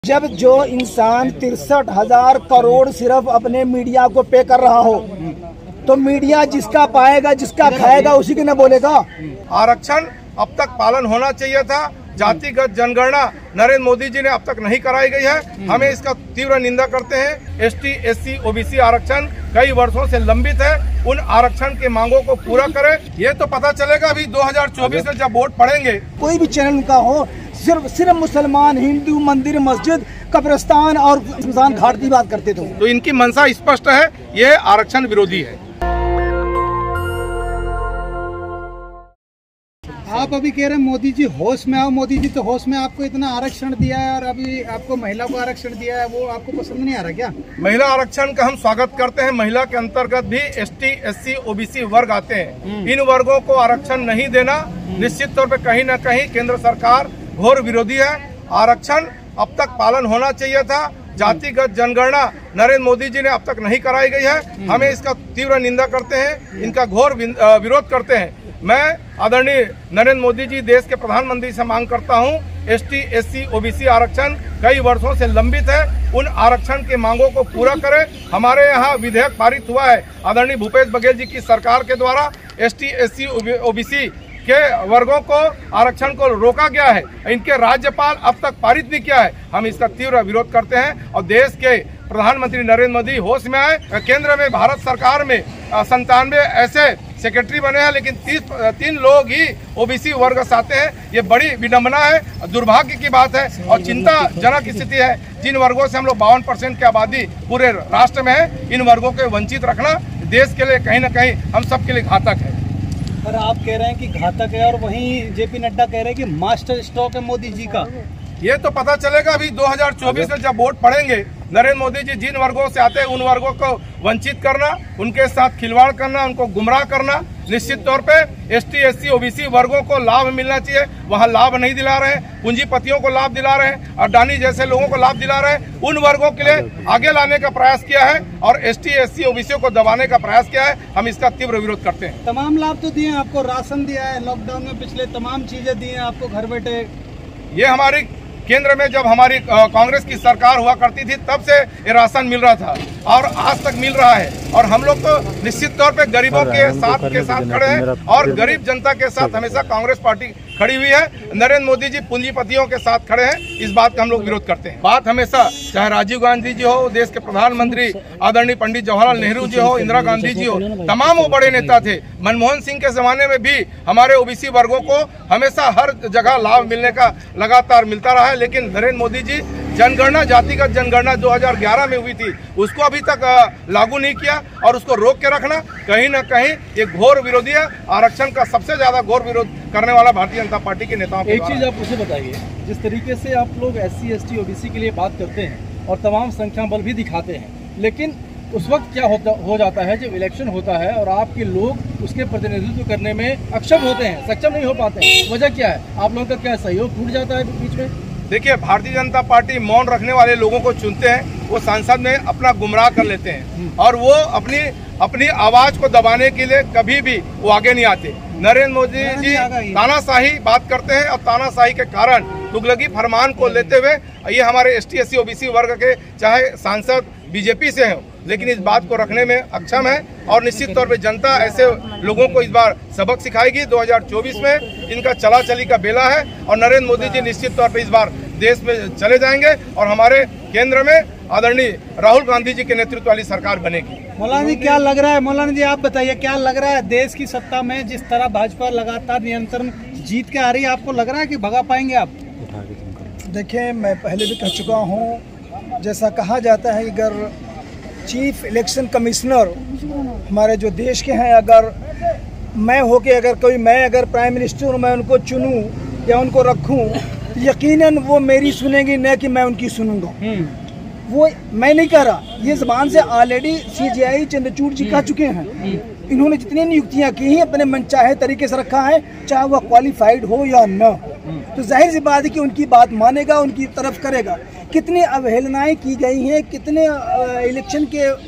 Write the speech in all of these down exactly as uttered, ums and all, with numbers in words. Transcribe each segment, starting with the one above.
जब जो इंसान तिरसठ हजार करोड़ सिर्फ अपने मीडिया को पे कर रहा हो तो मीडिया जिसका पाएगा जिसका खाएगा उसी के न बोलेगा। आरक्षण अब तक पालन होना चाहिए था। जातिगत जनगणना नरेंद्र मोदी जी ने अब तक नहीं कराई गई है। हमें इसका तीव्र निंदा करते हैं। एसटी, एससी, ओबीसी आरक्षण कई वर्षों से लंबित है। उन आरक्षण की मांगों को पूरा करें। ये तो पता चलेगा अभी दो हज़ार चौबीस में जब वोट पड़ेंगे। कोई भी चैनल उनका हो, सिर्फ सिर्फ मुसलमान, हिंदू, मंदिर, मस्जिद, कब्रिस्तान और शमशान घाट की बात करते थे। तो इनकी मंशा स्पष्ट है, ये आरक्षण विरोधी है। आप अभी कह रहे हैं मोदी जी होश में आओ। मोदी जी तो होश में आपको इतना आरक्षण दिया है और अभी आपको महिला को आरक्षण दिया है, वो आपको पसंद नहीं आ रहा क्या? महिला आरक्षण का हम स्वागत करते हैं। महिला के अंतर्गत भी एसटी, एससी, ओबीसी वर्ग आते हैं। इन वर्गों को आरक्षण नहीं देना निश्चित तौर पर कहीं न कहीं केंद्र सरकार घोर विरोधी है। आरक्षण अब तक पालन होना चाहिए था। जातिगत जनगणना नरेंद्र मोदी जी ने अब तक नहीं कराई गई है। हमें इसका तीव्र निंदा करते हैं, इनका घोर विरोध करते हैं। मैं आदरणीय नरेंद्र मोदी जी देश के प्रधानमंत्री से मांग करता हूं, एसटी, एससी, ओबीसी आरक्षण कई वर्षों से लंबित है। उन आरक्षण की मांगों को पूरा करें। हमारे यहाँ विधेयक पारित हुआ है आदरणीय भूपेश बघेल जी की सरकार के द्वारा। एसटी, एससी, ओबीसी के वर्गों को आरक्षण को रोका गया है। इनके राज्यपाल अब तक पारित नहीं किया है। हम इसका तीव्र विरोध करते हैं और देश के प्रधानमंत्री नरेंद्र मोदी होश में आए। केंद्र में भारत सरकार में संतानवे ऐसे सेक्रेटरी बने हैं, लेकिन तीस तीन लोग ही ओबीसी वर्ग से आते हैं। ये बड़ी विडंबना है, दुर्भाग्य की बात है और चिंताजनक स्थिति है। जिन वर्गों से हम लोग बावन परसेंट की आबादी पूरे राष्ट्र में है, इन वर्गों को वंचित रखना देश के लिए कहीं ना कहीं हम सब के लिए घातक है। पर आप कह रहे हैं कि घातक है और वहीं जेपी नड्डा कह रहे हैं कि मास्टर स्ट्रोक है मोदी जी का। ये तो पता चलेगा अभी दो हज़ार चौबीस में जब वोट पड़ेंगे। नरेंद्र मोदी जी जिन वर्गों से आते हैं उन वर्गों को वंचित करना, उनके साथ खिलवाड़ करना, उनको गुमराह करना, निश्चित तौर पे एसटी, एससी, ओबीसी वर्गों को लाभ मिलना चाहिए, वहां लाभ नहीं दिला रहे हैं। पूंजीपतियों को लाभ दिला रहे हैं, अडानी जैसे लोगों को लाभ दिला रहे हैं। उन वर्गों के लिए आगे लाने का प्रयास किया है और एसटी, एससी, ओबीसी को दबाने का प्रयास किया है। हम इसका तीव्र विरोध करते हैं। तमाम लाभ तो दिए, आपको राशन दिया है, लॉकडाउन में पिछले तमाम चीजें दी हैं आपको घर बैठे। ये हमारी केंद्र में जब हमारी कांग्रेस की सरकार हुआ करती थी तब से ये राशन मिल रहा था और आज तक मिल रहा है। और हम लोग तो निश्चित तौर पे गरीबों के साथ के साथ खड़े हैं और गरीब जनता के साथ हमेशा कांग्रेस पार्टी खड़ी हुई है। नरेंद्र मोदी जी पूंजीपतियों के साथ खड़े हैं, इस बात का हम लोग विरोध करते हैं। बात हमेशा चाहे राजीव गांधी जी हो, देश के प्रधानमंत्री आदरणीय पंडित जवाहरलाल नेहरू जी हो, इंदिरा गांधी जी हो, तमाम वो बड़े नेता थे। मनमोहन सिंह के जमाने में भी हमारे ओबीसी वर्गों को हमेशा हर जगह लाभ मिलने का लगातार मिलता रहा है। लेकिन नरेंद्र मोदी जी जनगणना, जातिगत जनगणना दो हज़ार ग्यारह में हुई थी, उसको अभी तक लागू नहीं किया और उसको रोक के रखना कहीं ना कहीं ये घोर विरोधी है। आरक्षण का सबसे ज्यादा घोर विरोध करने वाला भारतीय जनता पार्टी के नेताओं। एक चीज आप मुझे बताइए, जिस तरीके से आप लोग S C, S T, OBC के लिए बात करते हैं और तमाम संख्या बल भी दिखाते हैं, लेकिन उस वक्त क्या होता हो जाता है जब इलेक्शन होता है और आपके लोग उसके प्रतिनिधित्व करने में अक्षम होते हैं, सक्षम नहीं हो पाते हैं, वजह क्या है? आप लोगों का क्या सहयोग टूट जाता है बीच में? देखिए, भारतीय जनता पार्टी मौन रखने वाले लोगों को चुनते हैं, वो सांसद में अपना गुमराह कर लेते हैं और वो अपनी अपनी आवाज को दबाने के लिए कभी भी वो आगे नहीं आते। नरेंद्र मोदी जी तानाशाही बात करते हैं और तानाशाही के कारण तुगलकी फरमान को लेते हुए ये हमारे एसटी, एससी, ओबीसी वर्ग के चाहे सांसद बीजेपी से हो, लेकिन इस बात को रखने में अक्षम है और निश्चित तौर पे जनता ऐसे लोगों को इस बार सबक सिखाएगी। दो हज़ार चौबीस में इनका चला चली का बेला है और नरेंद्र मोदी जी निश्चित तौर पे इस बार देश में चले जाएंगे और हमारे केंद्र में आदरणीय राहुल गांधी जी के नेतृत्व वाली सरकार बनेगी। मौलाना जी क्या लग रहा है? मौलाना जी आप बताइए, क्या लग रहा है देश की सत्ता में जिस तरह भाजपा लगातार नियंत्रण जीत के आ रही है, आपको लग रहा है कि भगा पाएंगे आप? देखिए, मैं पहले भी कह चुका हूँ, जैसा कहा जाता है अगर चीफ इलेक्शन कमिश्नर हमारे जो देश के हैं, अगर मैं हो के अगर कोई मैं अगर प्राइम मिनिस्टर हूँ, मैं उनको चुनूँ या उनको रखूँ, यकीनन वो मेरी सुनेंगी, न कि मैं उनकी सुनूंगा। वो मैं नहीं कह रहा, ये जबान से ऑलरेडी सीजीआई चंद्रचूड़ जी कह चुके हैं। इन्होंने जितनी नियुक्तियां की हैं अपने मनचाहे तरीके से रखा है, चाहे वह क्वालिफाइड हो या न। तो जाहिर सी बात है कि उनकी बात मानेगा, उनकी तरफ करेगा। कितनी अवहेलनाएं की गई हैं, कितने इलेक्शन के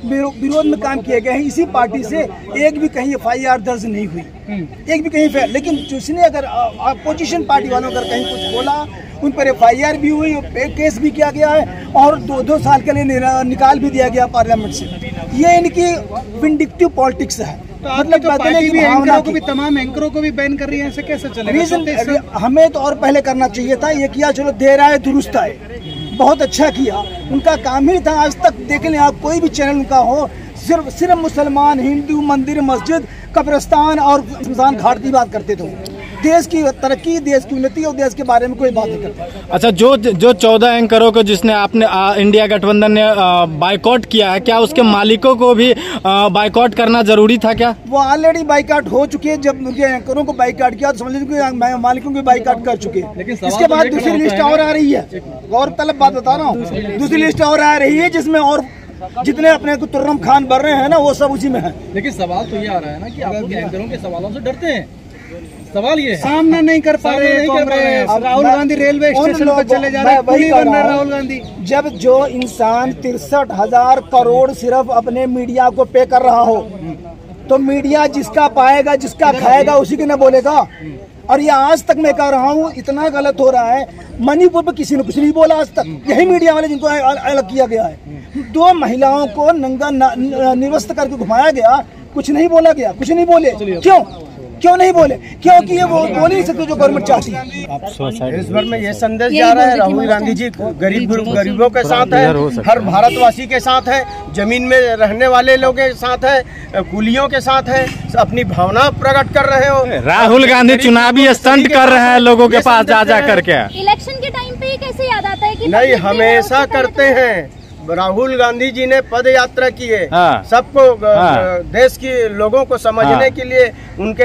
विरोध में काम किए गए हैं। इसी पार्टी से एक भी कहीं एफ आई आर दर्ज नहीं हुई, एक भी कहीं, लेकिन जिसने अगर अपोजिशन पार्टी वालों अगर कहीं कुछ बोला उन पर एफ आई आर भी हुई, केस भी किया गया है और दो दो साल के लिए निकाल भी दिया गया पार्लियामेंट से। ये इनकी विंडिक्टिव पॉलिटिक्स है। तो मतलब पार्टी भी एंकरों को भी तमाम एंकरों को भी बैन कर रही है, ऐसे कैसे चलेगा? हमें तो और पहले करना चाहिए था, ये किया, चलो देर आए दुरुस्त आए, बहुत अच्छा किया। उनका काम ही था, आज तक देख लें आप कोई भी चैनल उनका हो, सिर्फ सिर्फ मुसलमान, हिंदू, मंदिर, मस्जिद, कब्रिस्तान और शमशान घाट की बात करते थे। देश की तरक्की, देश की उन्नति और देश के बारे में कोई बात नहीं करता। अच्छा, जो जो चौदह एंकरों को जिसने आपने आ, इंडिया गठबंधन ने बाइकआउट किया है, क्या उसके मालिकों को भी बाइकआउट करना जरूरी था क्या? वो ऑलरेडी बाइकआउट हो चुके हैं। जब उनके एंकरों को बाइकआउट किया तो समझ लीजिए मालिकों को बाइकआउट कर चुके हैं। इसके बाद दूसरी लिस्ट और आ रही है, और तलब बात बता रहा हूँ, दूसरी लिस्ट और आ रही है जिसमें और जितने अपने को तुर्रम खान भर रहे हैं ना, वो सब उसी में है। लेकिन सवाल तो ये आ रहा है ना कि आप लोग एंकरों के सवालों से डरते हैं। सवाल ये सामना नहीं कर पा रहे हैं। राहुल गांधी रेलवे स्टेशन पर चले जा रहे हैं, राहुल गांधी। जब जो इंसान तिरसठ हजार करोड़ सिर्फ अपने मीडिया को पे कर रहा हो, तो मीडिया जिसका पाएगा, जिसका खाएगा, उसी के न बोलेगा। और ये आज तक मैं कह रहा हूँ, इतना गलत हो रहा है। मणिपुर पर किसी ने कुछ नहीं बोला आज तक, यही मीडिया वाले जिनको अलग किया गया है। दो महिलाओं को नंगा निवस्त करके घुमाया गया, कुछ नहीं बोला गया, कुछ नहीं बोले। क्यों क्यों नहीं बोले? क्योंकि ये वो बोल नहीं सकते जो गवर्नमेंट चाहती है। इस बार में ये संदेश जा रहा है, राहुल गांधी जी गरीब गरीबों के साथ है, हर भारतवासी के साथ है, जमीन में रहने वाले लोगों के साथ है, कुलियों के साथ है, अपनी भावना प्रकट कर रहे हो। राहुल गांधी चुनावी स्टंट कर रहे हैं लोगों के पास जा जा करके। इलेक्शन के टाइम पे कैसे याद आता है कि नहीं, हमेशा करते हैं। राहुल गांधी जी ने पद यात्रा की है, हाँ। सबको हाँ। देश के लोगों को समझने हाँ। के लिए,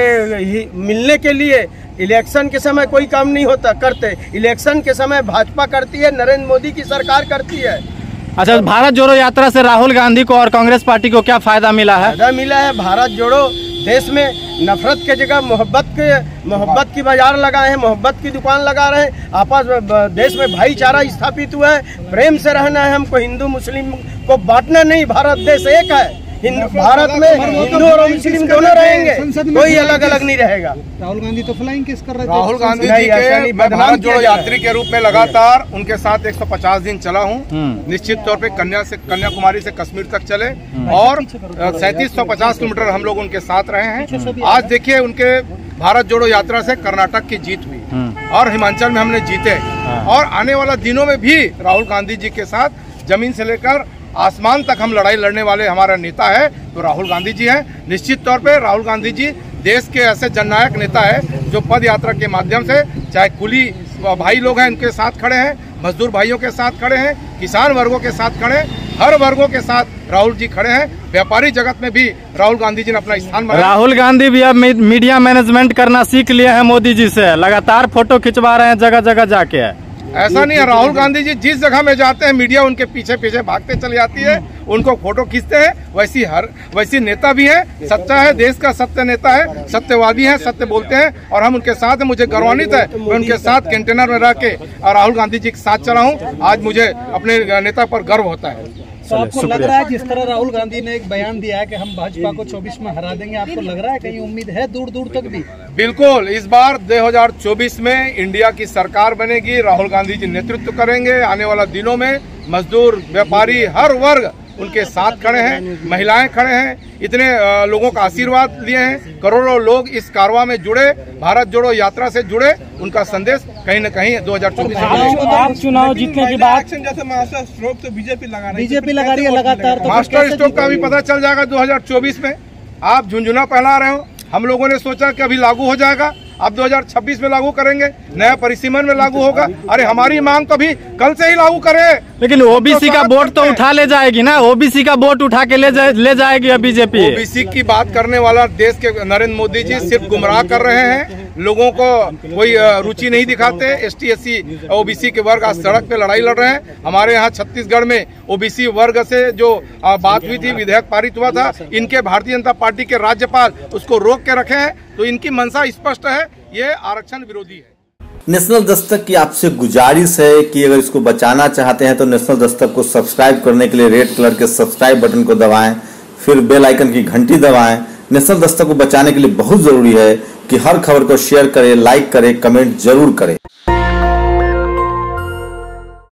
उनके मिलने के लिए। इलेक्शन के समय कोई काम नहीं होता करते, इलेक्शन के समय भाजपा करती है, नरेंद्र मोदी की सरकार करती है। अच्छा, भारत जोड़ो यात्रा से राहुल गांधी को और कांग्रेस पार्टी को क्या फायदा मिला है? फायदा मिला है, भारत जोड़ो देश में नफरत के जगह मोहब्बत के मोहब्बत की बाजार लगाए हैं, मोहब्बत की दुकान लगा रहे हैं। आपस में देश में भाईचारा स्थापित हुआ है, प्रेम से रहना है हमको, हिंदू मुस्लिम को बांटना नहीं। भारत देश एक है, भारत में हिंदू और मुस्लिम दोनों रहेंगे, कोई अलग अलग नहीं रहेगा। राहुल गांधी तो फ्लाइंग किस कर रहे थे? राहुल गांधी जी के मैं भारत जोड़ो यात्री के रूप में लगातार उनके साथ एक सौ पचास दिन चला हूं। निश्चित तौर पे कन्या से कन्याकुमारी से कश्मीर तक चले और सैंतीस सौ पचास किलोमीटर हम लोग उनके साथ रहे हैं। आज देखिए, उनके भारत जोड़ो यात्रा से कर्नाटक की जीत हुई और हिमाचल में हमने जीते, और आने वाला दिनों में भी राहुल गांधी जी के साथ जमीन से लेकर आसमान तक हम लड़ाई लड़ने वाले हमारा नेता है तो राहुल गांधी जी हैं। निश्चित तौर पे राहुल गांधी जी देश के ऐसे जननायक नेता है जो पद यात्रा के माध्यम से, चाहे कुली भाई लोग हैं उनके साथ खड़े हैं, मजदूर भाइयों के साथ खड़े हैं, किसान वर्गों के साथ खड़े हैं, हर वर्गों के साथ राहुल जी खड़े हैं। व्यापारी जगत में भी राहुल गांधी जी ने अपना स्थान बनाया। राहुल गांधी भी अब मीडिया मैनेजमेंट करना सीख लिए हैं मोदी जी से, लगातार फोटो खिंचवा रहे हैं जगह जगह जाके। ऐसा नहीं है, राहुल गांधी जी जिस जगह में जाते हैं मीडिया उनके पीछे पीछे भागते चले जाती है, उनको फोटो खींचते हैं। वैसी हर वैसी नेता भी है, सच्चा है, देश का सत्य नेता है, सत्यवादी है, सत्य बोलते हैं और हम उनके साथ हैं। मुझे गौरवान्वित है मैं उनके साथ कंटेनर में रह के और राहुल गांधी जी के साथ चला हूँ। आज मुझे अपने नेता पर गर्व होता है। तो आपको लग रहा है जिस तरह राहुल गांधी ने एक बयान दिया है कि हम भाजपा को चौबीस में हरा देंगे, आपको लग रहा है कहीं उम्मीद है दूर दूर तक भी? बिल्कुल, इस बार दो हज़ार चौबीस में इंडिया की सरकार बनेगी, राहुल गांधी जी नेतृत्व करेंगे। आने वाला दिनों में मजदूर, व्यापारी, हर वर्ग उनके साथ खड़े हैं, महिलाएं खड़े हैं। इतने लोगों का आशीर्वाद लिए हैं, करोड़ों लोग इस कारवां में जुड़े, भारत जोड़ो यात्रा से जुड़े। उनका संदेश कहीं न कहीं दो हज़ार चौबीस में आप चुनाव जीतने के बाद जैसे मास्टर स्ट्रोक तो बीजेपी लगा रही बीजेपी लगा रही है लगातार, तो मास्टर स्ट्रोक का भी पता चल जाएगा दो हज़ार चौबीस में। आप झुंझुना पहना रहे हो, हम लोगों ने सोचा कि अभी लागू हो जाएगा, अब दो हज़ार छब्बीस में लागू करेंगे, नया परिसीमन में लागू होगा। अरे हमारी मांग तो भी कल से ही लागू करें। लेकिन ओबीसी का वोट तो उठा ले जाएगी ना, ओबीसी का वोट उठा के ले जा, ले जाएगी अब बीजेपी। ओबीसी की बात करने वाला देश के नरेंद्र मोदी जी सिर्फ गुमराह कर रहे हैं, लोगों को कोई रुचि नहीं दिखाते। एसटी एससी ओबीसी के वर्ग आज सड़क पे लड़ाई लड़ रहे हैं। हमारे यहाँ छत्तीसगढ़ में ओबीसी वर्ग से जो बात हुई थी, विधेयक पारित हुआ था, इनके भारतीय जनता पार्टी के राज्यपाल उसको रोक के रखे हैं। तो इनकी मंशा स्पष्ट है, ये आरक्षण विरोधी है। नेशनल दस्तक की आपसे गुजारिश है कि अगर इसको बचाना चाहते हैं तो नेशनल दस्तक को सब्सक्राइब करने के लिए रेड कलर के सब्सक्राइब बटन को दबाएं, फिर बेल आइकन की घंटी दबाएं। नेशनल दस्तक को बचाने के लिए बहुत जरूरी है कि हर खबर को शेयर करें, लाइक करें, कमेंट जरूर करें।